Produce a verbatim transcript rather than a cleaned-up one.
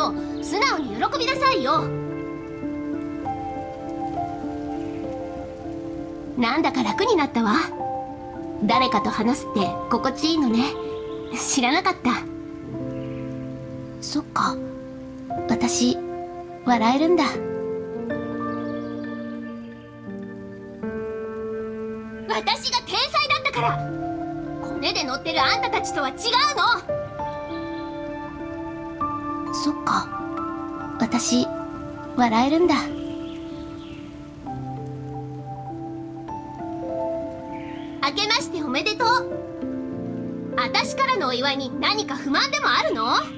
よ。素直に喜びなさいよ。なんだか楽になったわ。誰かと話すって心地いいのね。知らなかった。そっか、私笑えるんだ。私が天才だったから。コネで乗ってるあんたたちとは違うの。そっか、私笑えるんだ。明けましておめでとう。私からのお祝いに何か不満でもあるの？